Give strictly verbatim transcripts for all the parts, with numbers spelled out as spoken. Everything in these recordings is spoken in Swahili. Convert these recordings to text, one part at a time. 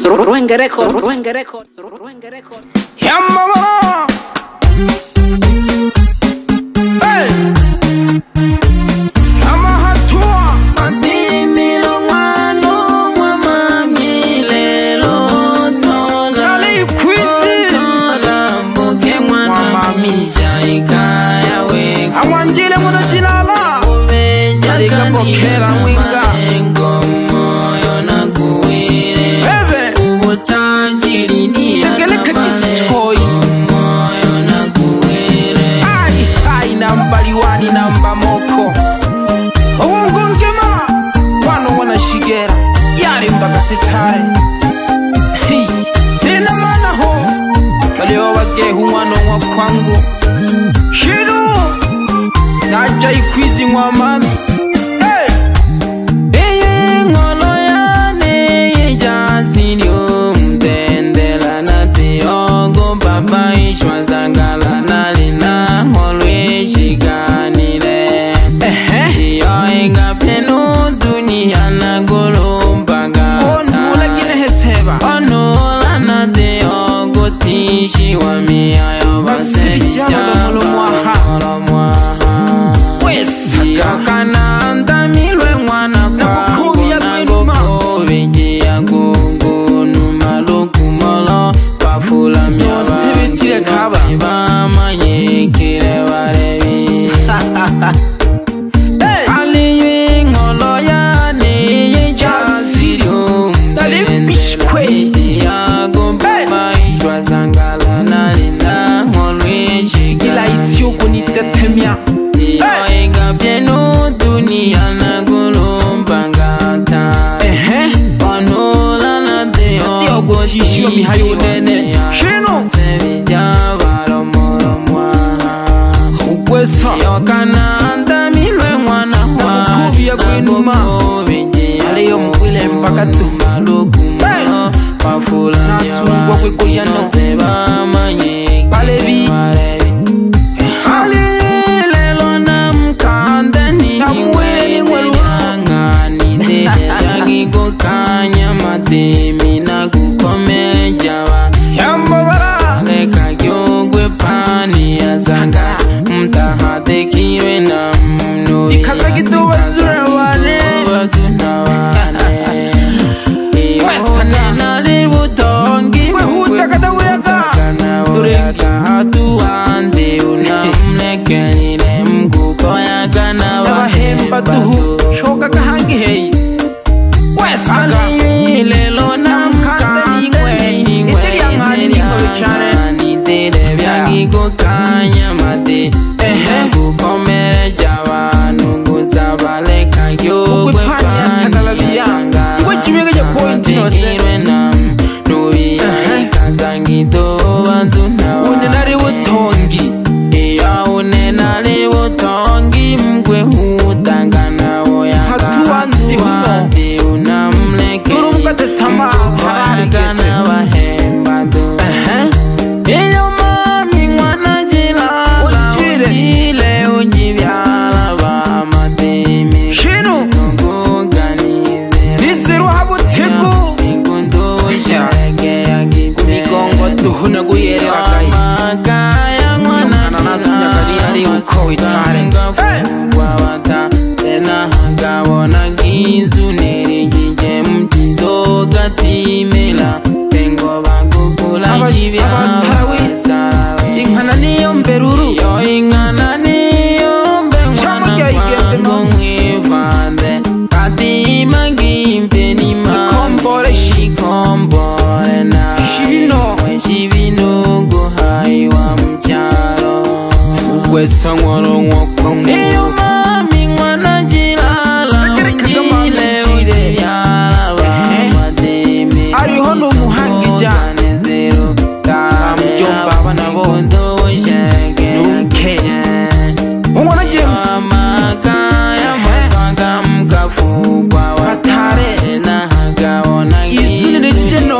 Ruenge Record, Ruenge Record, Ruenge Record. Yeah, mama. Hey. Ama hatua. Adimi lo mano mama milelo tola. Yali quizi. Tola mboke mwana mijaika yawe. Awanjile mwana jinala. Yali kapokera mwinga. Ngomo yona kuwire. Bebe. Utanjili ni ya kajisoi. Ngomo yona kuwire. Ai, ai namba liwani namba moko. Owongo ngema. Wano wana shigera. Yali mbaka sitare. Hi. Nina mana ho. Kalio wage humano wa kwangu. Shiru. Naja ikwizi mwa mami. Hey. Eye ngolo ya ne jasinyo mtendela na teogo baba ishwa zangala na lina ngolwe shikanile. Ehe. Iyo inga penu dunia na gulumbaga. Onula gine heseba. Onula na teogo tishi wa miayo base Jaba lo mwaha. lo mwaha. Wesaka. Kananda milwe mwana Nakukubi ya gwinuma. Nakukubi ya gungunu maluku molo Pafula miawa Nosebetire kaba. Nasiba manyekire warevi Hey. Aliwi ngolo ya ni jasirio Dali bishkwe. Ya gumba ishwa zangala na lina ngolwe shiga Gila isi yoko ni tetemia. Iyo inga pienu dunia na gulumbangata. Ehe. Onula na deo Deo gutishio mihayo nene. Shino. Sevilla baromoro mwaha. Ugwesa. Iyo kananda milwe mwana wa. Nakukubi ya gwinuma. Aliyo mkwile mpaka tu. Maluku mwana. Pafula Nasungwa kwe kuyano. Seba manye. Balebi. Alilelo na mkandani. Namwele ni mwelu. Ngani te jagi go kanya matemi na kukomere jawa. Yambabara. Leka gyogwe pani ya zanga. Mtahate kiwe na mno. Ikaza kitu wazura wane. Wazuna wane. Ione na libutongi. Kwe huta kada uyaka. Tureka hatu ande unamlekelile mkuko ya kana Yabahemba duhu. Shoka kahangi hei. Wesaka. Alilelo na mkandani kwe Itiri ya ngani niko wichane. Nitere vyagiko kanya mate. Ehe. Kukomere jawa nungu sabale kagyo Ukwe pani ya sakala biya. Ukwe chimega ja point nose. Tekirwe nam nubi ya ikazangito bantu na Unenari wutongi. iya unenari wutongi mkwe hutangana woyanga Hatua ndi huno. Ndi unamleke Nuru mkate tama harari Mkwana wahemba tu Ehe. Iyo mami mwana jilala Ujire. Ujile ujivyala ba matemi Shino. Songoganize Nisiru habu tegu. Ingundu shireke ya gipe Migongo duhuna guyerera gai. Makaya mwana Mwana natunyagari ari uko itare. Hey. Wawata tena hagawona gizu nerigije mtizo gatimela Tengo bagukula Aba- shivya abasarawi. abasarawi. Inkana niyo mberuru. Iyo ingana niyo mbe Shamo mwana rya igende kwangu mama. mwivande Katima gimpe ni mami Ikombore shi- Ikombore na Shibino. Shibino guhaiwa mcharo Ugwesa ngwaro ngwakwa Iyo ngwaro. mami mwana jilala Nagere kagama Ujile mjire. ujivyala Ehe. ba matemi Ariho n'umuhangija. Songoganizero Bamujomba abana bo. Nuke Nuke. Umwana James. Amakaya masanga mkafugwa watare na hagawona Izuni ni jijeno.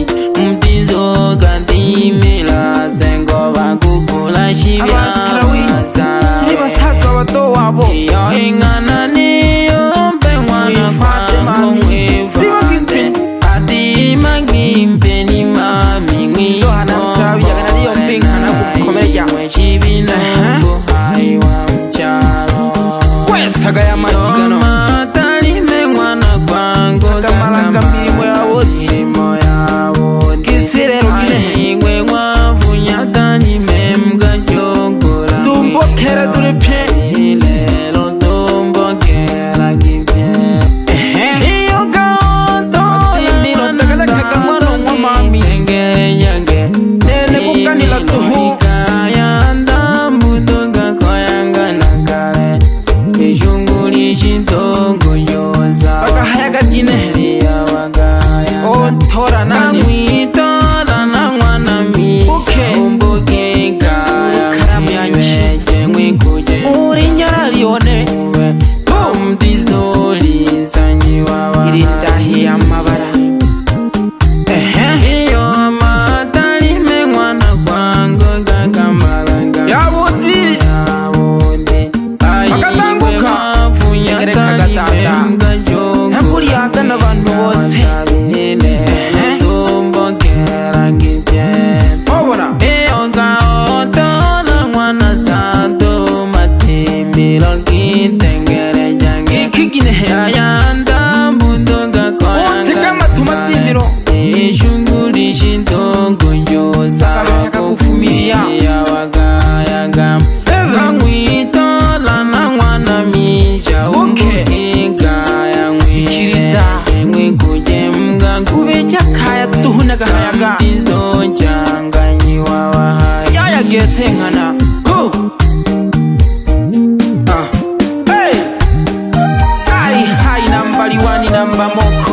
Mtizo gatimila sengo bakukula shivya Abasarawi. Ni basaza bato wabo. Iyo ingana niyo mpe mwana Mwifate kwangu mami. mwifate Tiwa kimpi. Ati magi impeni mami ngwi so hana msabi jagana diyo mping hana kukomeja chibino hai wa mchalo kwesaga ya majigano matali mengwana kwangu kamalanga mirimo ya woti kisirero gine ingwe mwavunya tani memga jogora tumbo kera dure pye lelo tumbo kera gipye iyo gato miro tagala kagamano ngwa mami ngere nyange nene kukanila tuhu kaya ndambutunga koyanga nakare ishunguli shintongo yoza baka hayaga gine ya wagaya o tora nani mwitola na mwana mi umbuke kaya karamu yanchi mwikuje uri nyara lione umdizoli sanyi wawa irindahi ya mabara iyo matali mengwana kwangu kakamalanga yabuti yabundi Akatanguka. Ngere kagatanda. ntaburi yagana abantu bose obona ikigine utega amatuma timiro Akakufumiria. Sikiriza. kubeja kaya tuhunaga hayaga yaya gete nkana Go. Ah. Hey. Ai hai nambari wani namba moko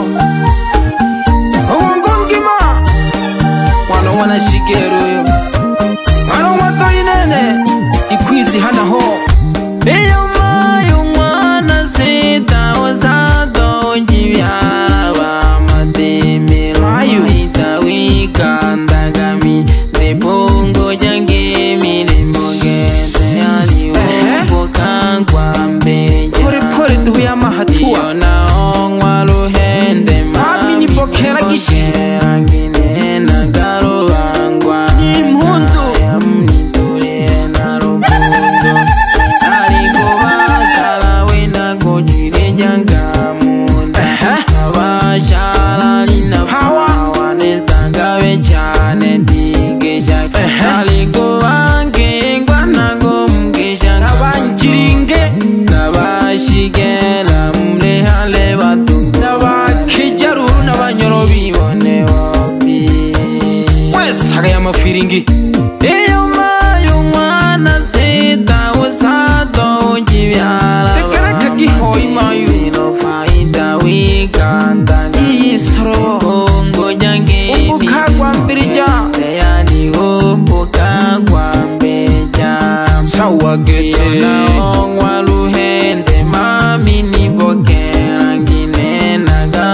ongongima wano wana shigeru yo wano wato inene ikwizi hana ho iyo mayo mwana sita wasado njibyaba matemero Mayu. ita wikandagami zepongo jange mirimo gete yani Ehe. umbuka kwa mbere pore pore duhuye amahatua iyo naho nkwaruhende Mami ni bokera gishi. ngine nagarubangwa Impundu. yamnituriye na rukundo ariko bazarawe nagojire jangamunda Ehe. abasharari Hawa. nabawanezagabe cyane ndigesha Ehe. ariko bangengwa nago mgesha nabangiringe nabashigera murehale batu nabakijaruru n'abanyoro bibone bobi wesaga ya mafiringi iyo mayo mwana sita usado njibyara tekereka gihoyi mayu bino faida wikanda iyi soro kongo jange umbuka gwa mbirija yani umbuka kwa mbeja sawa gete naongwa ruhende mami nibokera ngine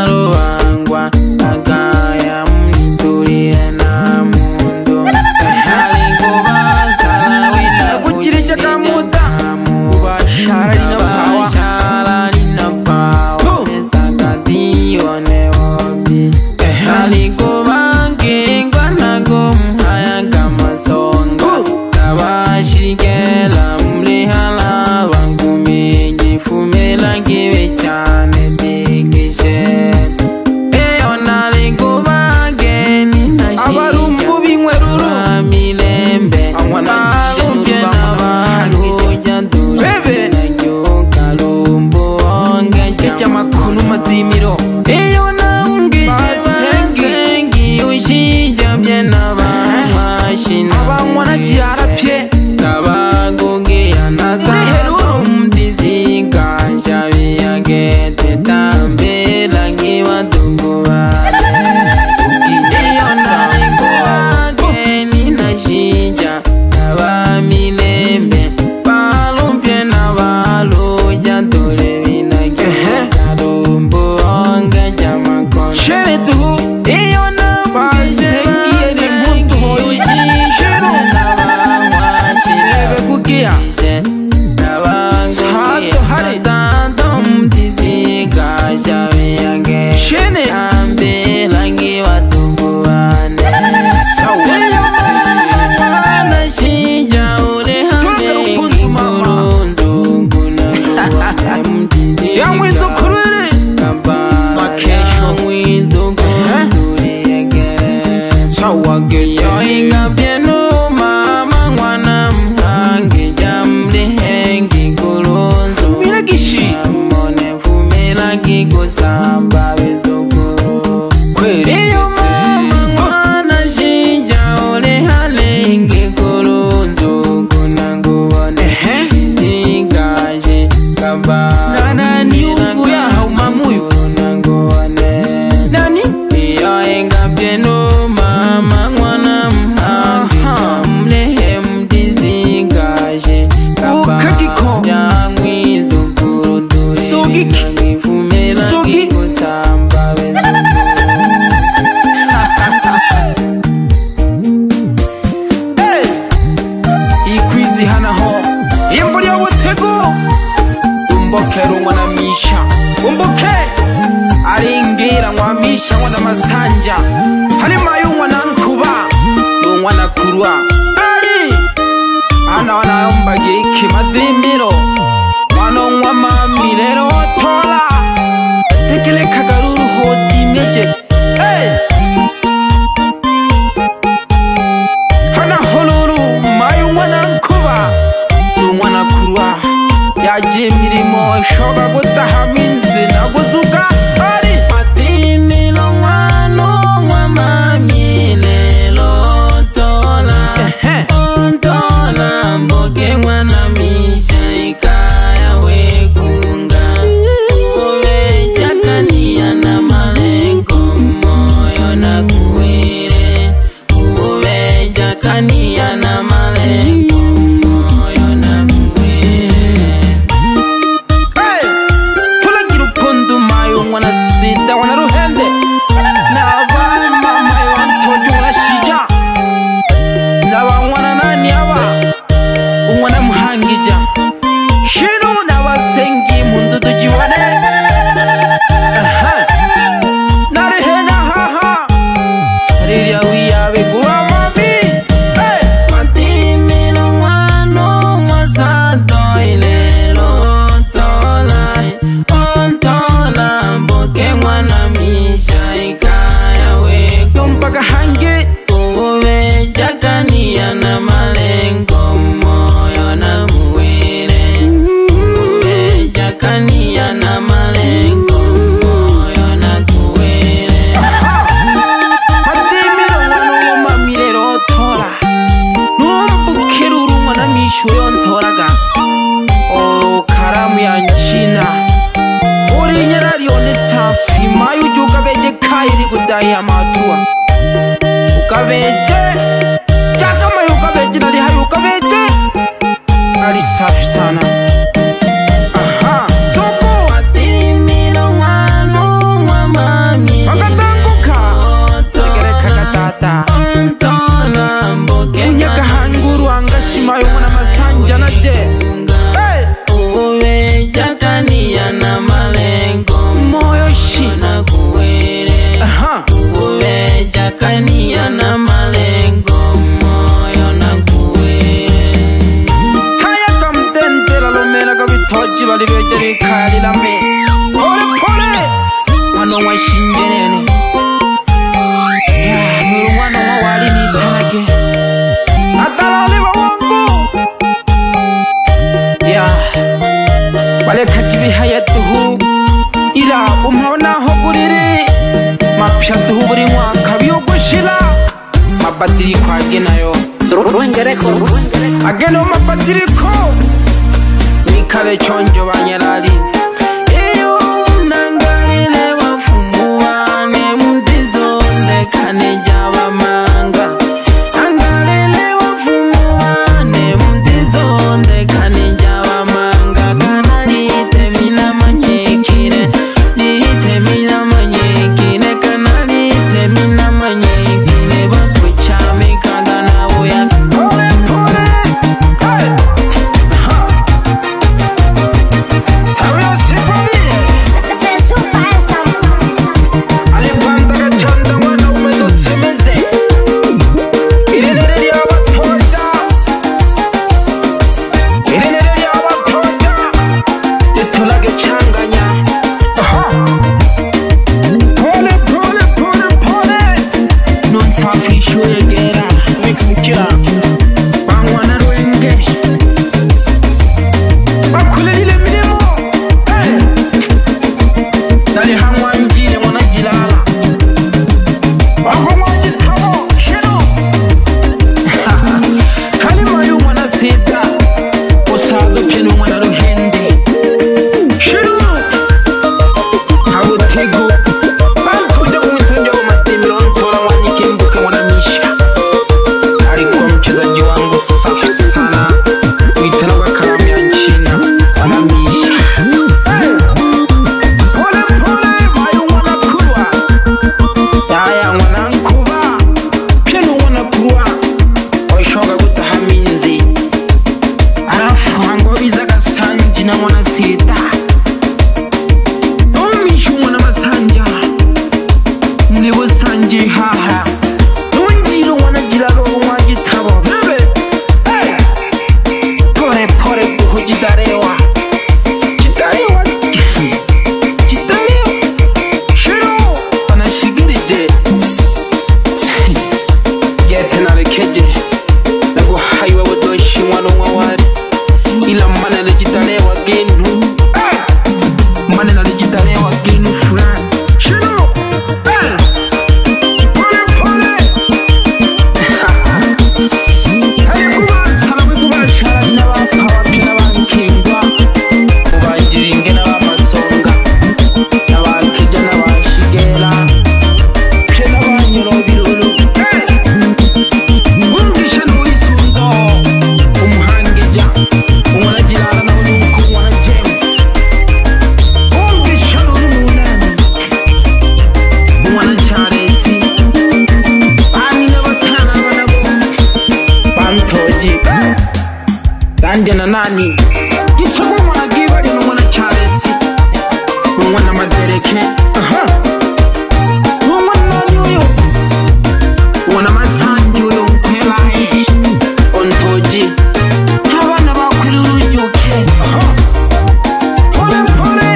nagarubangwa agaya mniturire na mundo shija halima yungwana nkuba yungwana kurwa ali ana wana yombage iki madimiro wano ngwa mami lero tola tekele kagaruru hodi meje hey hana holuru mayungwana nkuba yungwana kurwa yaje mirimo shoga gutaha minzi naguzuka ari madimiro ngwano ngwa mami lero tola ontola mboge ngwana misha ikaya wekunga uwe jakania na malengo moyo na kuwire uwe jakania na malengo moyo na kuwire hey fula girupundu mayo ngwana sita wana ruhende na abama mayo antoju wana shija Naba ngwana nani aba Ngwana muhangija Shinu naba sengi mundu tujiwane Aha Narihena haha Riria wiyabe kuwa mami Hey Matimino ngwano Masado ilelo tola Ontola Mboke ngwana misha ikaya we Kumpaka hangi Uwe jakania na malengo moyo na mwile Uwe jakania na malengo moyo na kuwile Matimiro wano mami lero tola Numbukiru urumwa na mishu yontoraga O karamu ya nchina Uri nyerari one safi Mayu juga beje kairi kudai amatua Ukabeje Chakama yukabeje nali hayu ukabeje Ali safi sana Aha Soko Matimiro ngwano ngwa mami Makatanguka Tegere kakatata Ontola mboke Unyaka hanguru angashima yungwana masanja na je Hey Uwe jakania na malengo Moyo shi na kuwele Aha Uwe jakania na malengo moyo na kuwele Kaya kamtente la lomela kabitoji bali bejeri kari lame Pole pole Wano wa shinjenene Ya muru wano wa wali ni tanage Atala oliva wangu Ya Wale kakibi hayatuhu Ila umhona hoguriri Mapya tuhu buri mwaka biyogushila Mabatiri kwa genayo Rwenge record Ageno mabatiri ko Mikale chonjo banyerari Iyo nangarile wafumuwane Mdizo ndekane java manga Nangarile wafumuwane Mdizo ndekane java manga Kanali temina manyekire Temina manyekine Kanali temina manyekine Bakwichame kagana uya Pole pole Hey Ha Sawe gihaha nungiro wana jiraro mwa gitabo bebe hey pore pore kujidarewa jidarewa jidarewa shiro banashigirije gete narekeje nago haiwa wodoshi mwana wawari ila mana na jidarewa genu mana na jidarewa genu fulani shiro hey pore pore hey kuba salamu kuba shara na wapa pina bankingwa ubanjiringe na bamasonga na bakija na bashigera pina banyoro biruru wumvisha n'uwisundo umuhangija umwana jirana na unuko umwana James wumvisha n'umunani umwana Charles ani n'abatana banabo bantoji danje na nani gisomo umwana gibari n'umwana Charles umwana Madereke aha umwana nani uyo umwana Masanji uyo nkwebaye ontoji abana bakuri urujuke aha pole pole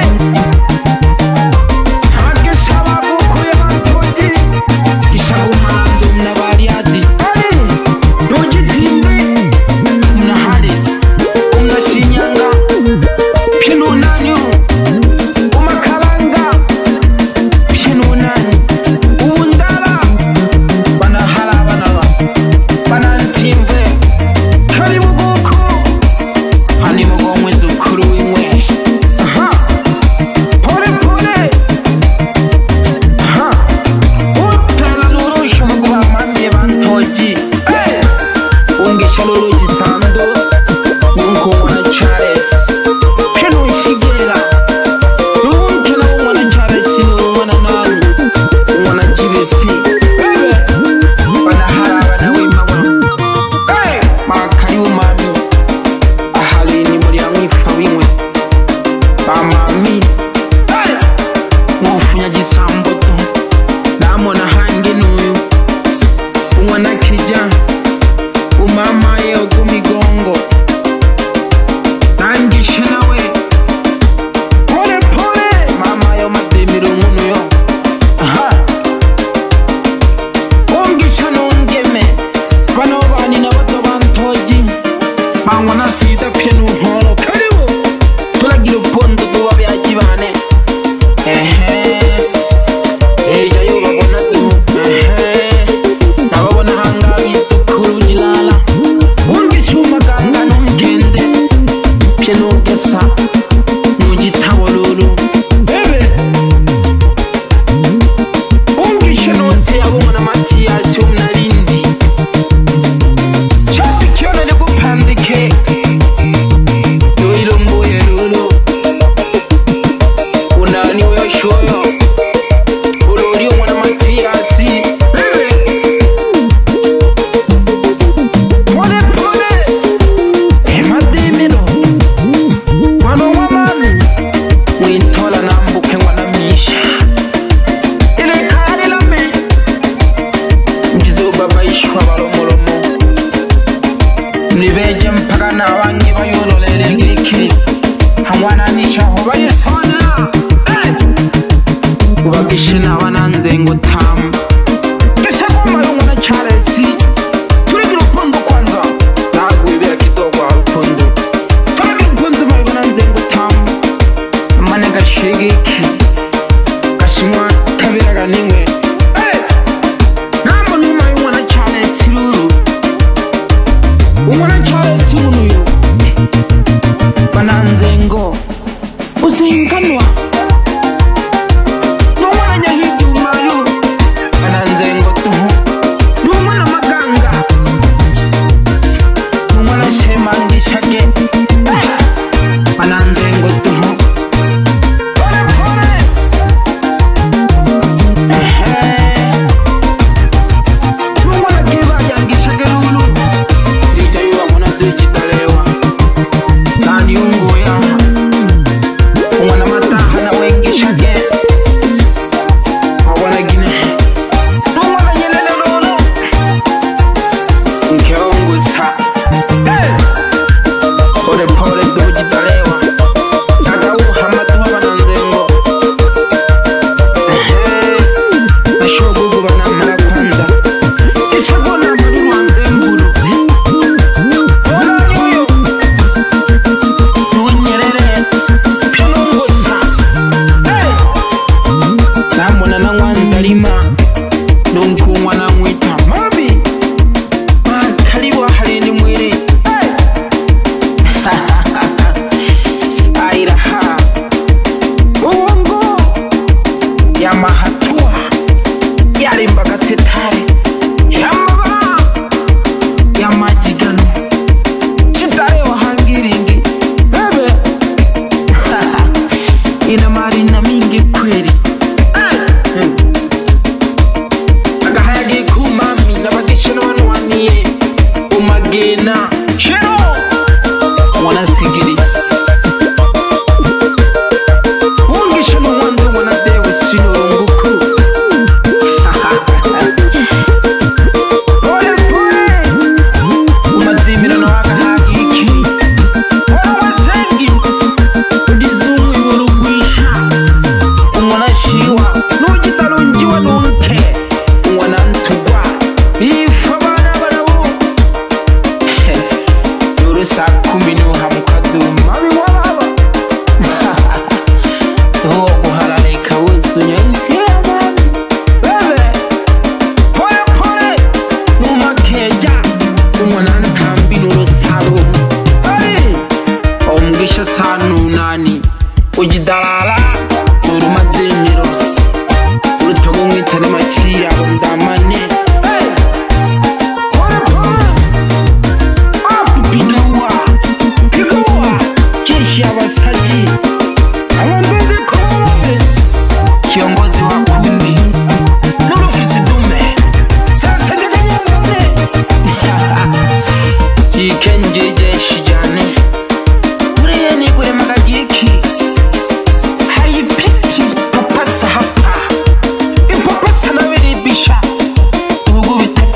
abagesha bagukuye bantoji gishabu mando mnabariadi ari nujitinde mnahari mnashinyanga pino nani umakaranga pino nani undala banahara banaba banantimve kari muguko hani mugomwe zukuru wimwe aha pole pole aha utala nurusha muguba mamiye bantoji eh ungisha lolo gisando nuko mwana Charles pino shigera nunke na mwana Charles n'umwana nani umwana Jibesi bebe banahara bana wimaba eh makari umami ahalini muri amwifa wimwe bamami eh mufunya gisambo to namona hange nuyu umwana Kija umama ye ogumigongo nangishe nawe pole pole mama yo mademiro nkunu yo aha ungisha nungeme bano bani n'abato bantoji bangwa na sida pye n'unkoro karibu turagira upondo duba byakibane ehe eja yo babona du ehe nababona hanga bisukuru jilala ungisha umaganga n'umugende pye n'ugesa n'ugitabo lulu bebe ungisha nose yabona Mathias umnalindi chati kiona ne kupandike yoilo mboye lulu unani wewe shoyo ulori umwana Mathias bebe pole pole emademino mwana wamani mwitola nambuke mwana misha ile kare lame ngizo baba ishwa baromoromo nibeje mpaka nabangi bayololele ngeke hamwana nisha ho bayesona ubagishe nabananze ngo tam kisha goma yo mwana Charles turigira upondo kwanza nagwibera kidogo wa upondo turigira upondo mabananze ngo tam amane gashegeki gashimwa kabiraga nimwe eh nambo nyuma y'umwana Charles ruru umwana Charles unuyo bananze ngo usinkanwa n'umwana Nyahigi umayo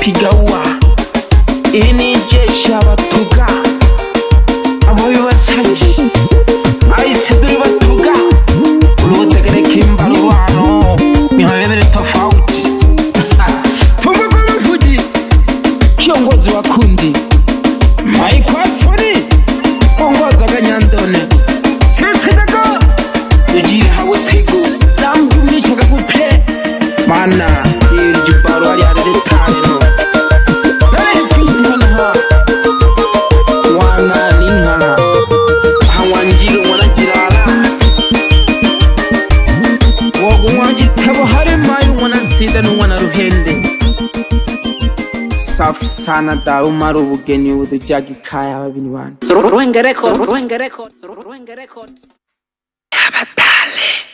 wapiga ua. Ini jeshi abatuga ababi basaji aise duri batuga urutegere kimbalo wano mihayebere tofauti. Tumwe kwa mfuji kiongozi wa kundi Mike Wasoni ongoza ganyandone sesetaga ujiye hawe tigo namjumlisha kakupe mana iljubaro ali adede tano nare pisi hana wana ninhana hawanjiro mwana jirala wogu wanjitabo hari mayu mwana sida n'umwana ruhende. Safi sana da umara ubugeni udujagi kaya babini bana Rwenge record Rwenge record Rwenge record Abatale.